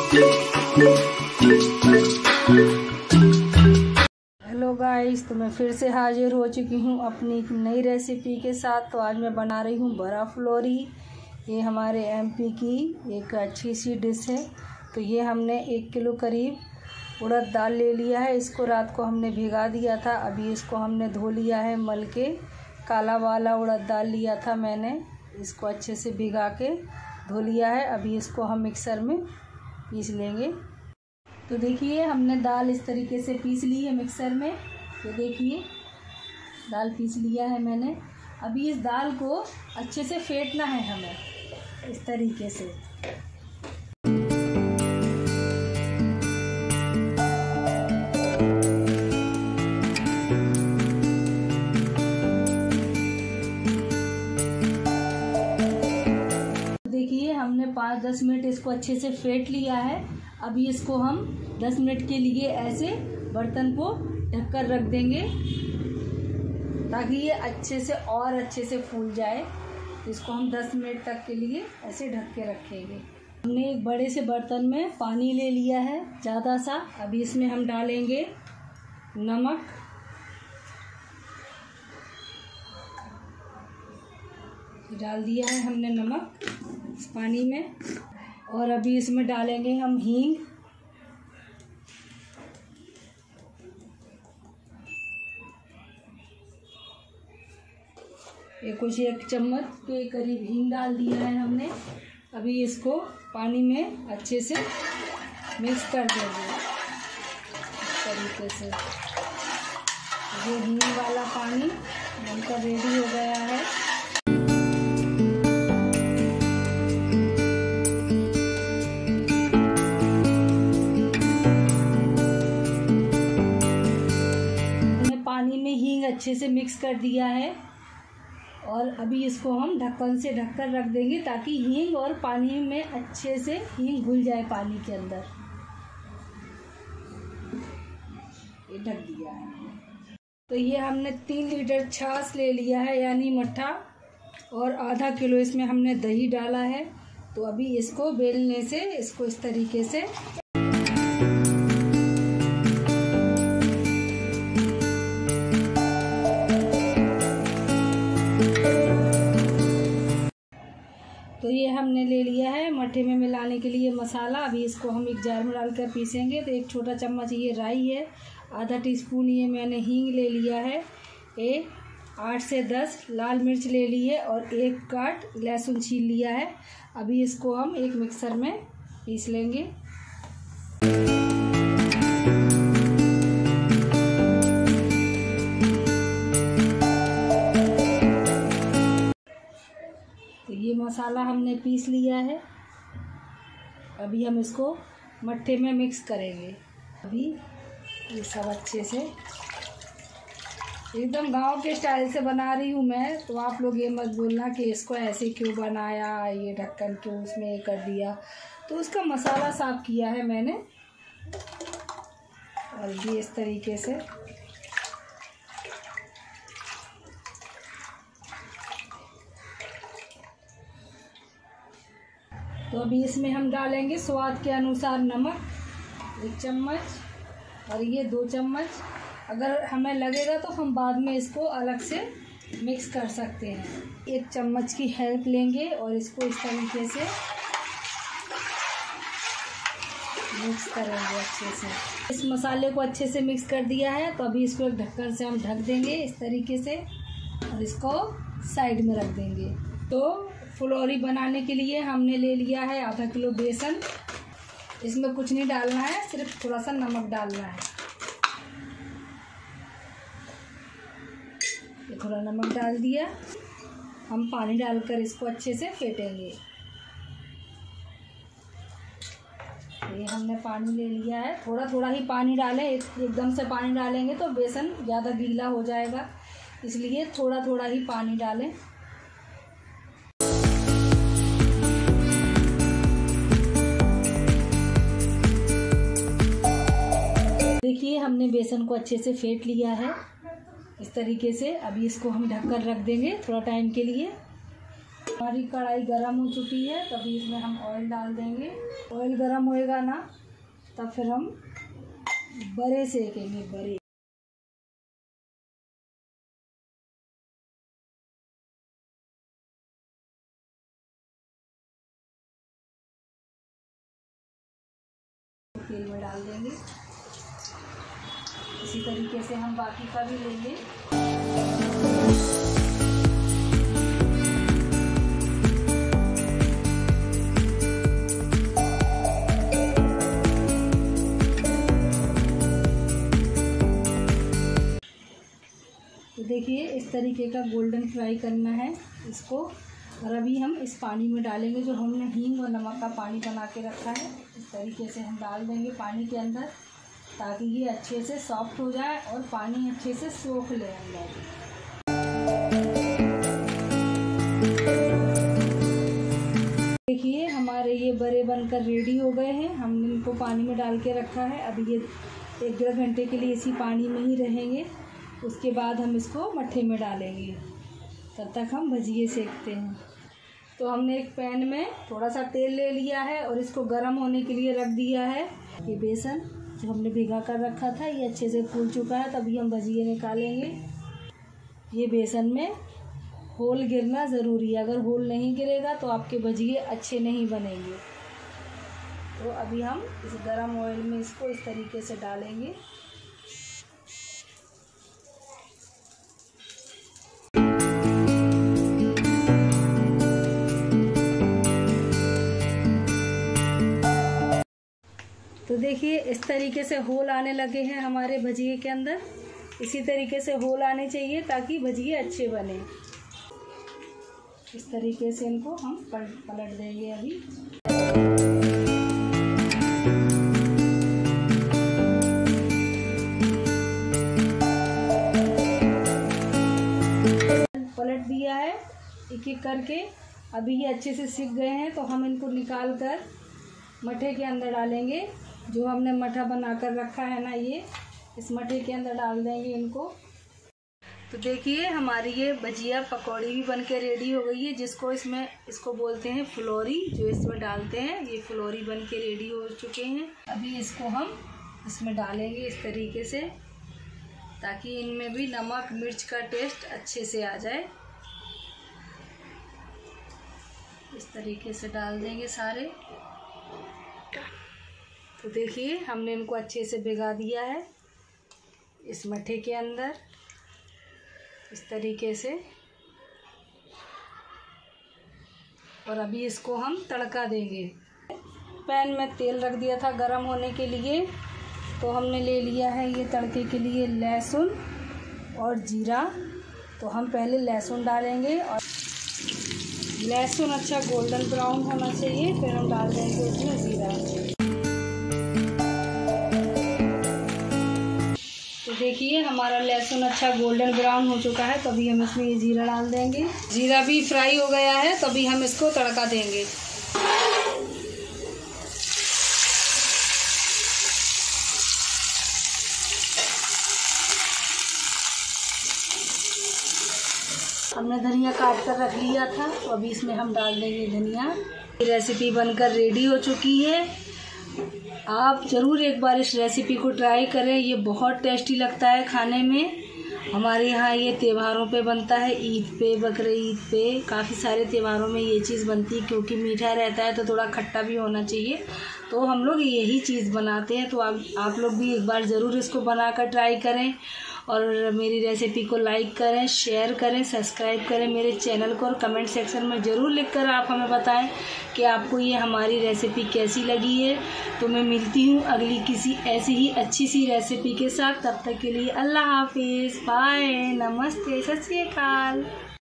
Hello guys, तो मैं फिर से हाजिर हो चुकी हूँ अपनी एक नई रेसिपी के साथ। तो आज मैं बना रही हूँ बड़ा फुलौरी। ये हमारे एमपी की एक अच्छी सी डिश है। तो ये हमने 1 किलो करीब उड़द दाल ले लिया है। इसको रात को हमने भिगा दिया था। अभी इसको हमने धो लिया है मल के। काला वाला उड़द दाल लिया था मैंने, इसको अच्छे से भिगा के धो लिया है। अभी इसको हम मिक्सर में पीस लेंगे। तो देखिए, हमने दाल इस तरीके से पीस ली है मिक्सर में। तो देखिए, दाल पीस लिया है मैंने। अभी इस दाल को अच्छे से फेंटना है हमें इस तरीके से। देखिए, हमने 5-10 मिनट इसको अच्छे से फेंट लिया है। अभी इसको हम 10 मिनट के लिए ऐसे बर्तन को ढककर रख देंगे ताकि ये अच्छे से फूल जाए। तो इसको हम 10 मिनट तक के लिए ऐसे ढक के रखेंगे। हमने एक बड़े से बर्तन में पानी ले लिया है ज़्यादा सा। अभी इसमें हम डालेंगे नमक, डाल दिया है हमने नमक इस पानी में। और अभी इसमें डालेंगे हम हींग, कुछ 1 चम्मच के करीब हींग डाल दिया है हमने। अभी इसको पानी में अच्छे से मिक्स कर देंगे इस तरीके से। ये हींग वाला पानी बनकर रेडी हो गया है। पानी में हींग अच्छे से मिक्स कर दिया है और अभी इसको हम ढक्कन से ढककर रख देंगे ताकि हींग और पानी में अच्छे से हींग घुल जाए पानी के अंदर। ये ढक दिया है। तो ये हमने 3 लीटर छाछ ले लिया है, यानी मट्ठा, और आधा किलो इसमें हमने दही डाला है। तो अभी इसको बेलने से इसको इस तरीके से तो ये हमने ले लिया है मट्ठे में मिलाने के लिए मसाला। अभी इसको हम एक जार में डालकर पीसेंगे। तो 1 छोटा चम्मच ये राई है, आधा टीस्पून ये मैंने हींग ले लिया है, 8 से 10 लाल मिर्च ले ली है और 1 काट लहसुन छील लिया है। अभी इसको हम एक मिक्सर में पीस लेंगे। तो ये मसाला हमने पीस लिया है। अभी हम इसको मट्ठे में मिक्स करेंगे। अभी ये सब अच्छे से एकदम गांव के स्टाइल से बना रही हूँ मैं। तो आप लोग ये मत बोलना कि इसको ऐसे क्यों बनाया, ये ढक्कन क्यों उसमें ये कर दिया। तो उसका मसाला साफ किया है मैंने और ये इस तरीके से। तो अभी इसमें हम डालेंगे स्वाद के अनुसार नमक 1 चम्मच और ये 2 चम्मच। अगर हमें लगेगा तो हम बाद में इसको अलग से मिक्स कर सकते हैं। 1 चम्मच की हेल्प लेंगे और इसको इस तरीके से मिक्स करेंगे अच्छे से। इस मसाले को अच्छे से मिक्स कर दिया है। तो अभी इसको एक ढक्कन से हम ढक देंगे इस तरीके से और इसको साइड में रख देंगे। तो फुलौरी बनाने के लिए हमने ले लिया है आधा किलो बेसन। इसमें कुछ नहीं डालना है, सिर्फ थोड़ा सा नमक डालना है। ये थोड़ा नमक डाल दिया। हम पानी डालकर इसको अच्छे से फेंटेंगे। ये हमने पानी ले लिया है। थोड़ा थोड़ा ही पानी डालें, एकदम से पानी डालेंगे तो बेसन ज़्यादा गीला हो जाएगा, इसलिए थोड़ा थोड़ा ही पानी डालें। देखिए, हमने बेसन को अच्छे से फेंट लिया है इस तरीके से। अभी इसको हम ढककर रख देंगे थोड़ा टाइम के लिए। हमारी कढ़ाई गरम हो चुकी है, तभी इसमें हम ऑयल डाल देंगे। ऑयल गरम होएगा ना, तब फिर हम बड़े सेकेंगे, बड़े। तेल में डाल देंगे। इसी तरीके से हम बाकी का भी लेंगे। तो देखिए इस तरीके का गोल्डन फ्राई करना है इसको। और अभी हम इस पानी में डालेंगे जो हमने हींग और नमक का पानी बना के रखा है। इस तरीके से हम डाल देंगे पानी के अंदर, ताकि ये अच्छे से सॉफ्ट हो जाए और पानी अच्छे से सोख ले अंदर। देखिए हमारे ये बड़े बनकर रेडी हो गए हैं। हमने इनको पानी में डाल के रखा है। अभी ये 1-1.5 घंटे के लिए इसी पानी में ही रहेंगे। उसके बाद हम इसको मट्ठे में डालेंगे। तब तक हम भजिए सेकते हैं। तो हमने एक पैन में थोड़ा सा तेल ले लिया है और इसको गर्म होने के लिए रख दिया है। ये बेसन जो हमने भिगा कर रखा था ये अच्छे से फूल चुका है, तभी हम भजिए निकालेंगे। ये बेसन में होल गिरना ज़रूरी है। अगर होल नहीं गिरेगा तो आपके भजिए अच्छे नहीं बनेंगे। तो अभी हम इस गर्म ऑयल में इसको इस तरीके से डालेंगे। तो देखिए इस तरीके से होल आने लगे हैं हमारे भजिए के अंदर। इसी तरीके से होल आने चाहिए ताकि भजिए अच्छे बने। इस तरीके से इनको हम पलट देंगे अभी। पलट दिया है एक एक करके। अभी ये अच्छे से सिक गए हैं, तो हम इनको निकाल कर मट्ठे के अंदर डालेंगे। जो हमने मट्ठा बनाकर रखा है ना, ये इस मट्ठे के अंदर डाल देंगे इनको। तो देखिए हमारी ये भजिया पकौड़ी भी बनके रेडी हो गई है, इसको बोलते हैं फुलौरी। जो इसमें डालते हैं ये फुलौरी बनके रेडी हो चुके हैं। अभी इसको हम इसमें डालेंगे इस तरीके से, ताकि इनमें भी नमक मिर्च का टेस्ट अच्छे से आ जाए। इस तरीके से डाल देंगे सारे। तो देखिए हमने इनको अच्छे से भिगा दिया है इस मट्ठे के अंदर, इस तरीके से। और अभी इसको हम तड़का देंगे। पैन में तेल रख दिया था गरम होने के लिए, तो हमने ले लिया है ये तड़के के लिए लहसुन और जीरा। तो हम पहले लहसुन डालेंगे और लहसुन अच्छा गोल्डन ब्राउन होना चाहिए, फिर हम डाल देंगे उसमें जीरा। तो देखिए हमारा लहसुन अच्छा गोल्डन ब्राउन हो चुका है, तभी हम इसमें ये जीरा डाल देंगे। जीरा भी फ्राई हो गया है, तभी हम इसको तड़का देंगे। हमने धनिया काट कर रख लिया था, तो अभी इसमें हम डाल देंगे धनिया। ये रेसिपी बनकर रेडी हो चुकी है। आप ज़रूर एक बार इस रेसिपी को ट्राई करें। ये बहुत टेस्टी लगता है खाने में। हमारे यहाँ ये त्योहारों पे बनता है, ईद पे, बकरे ईद पे, काफ़ी सारे त्योहारों में ये चीज़ बनती है। क्योंकि मीठा रहता है तो थोड़ा खट्टा भी होना चाहिए, तो हम लोग यही चीज़ बनाते हैं। तो आप लोग भी एक बार ज़रूर इसको बनाकर ट्राई करें और मेरी रेसिपी को लाइक करें, शेयर करें, सब्सक्राइब करें मेरे चैनल को। और कमेंट सेक्शन में ज़रूर लिखकर आप हमें बताएं कि आपको ये हमारी रेसिपी कैसी लगी है। तो मैं मिलती हूँ अगली किसी ऐसी ही अच्छी सी रेसिपी के साथ। तब तक के लिए अल्लाह हाफिज़, बाय, नमस्ते, सत श्री अकाल।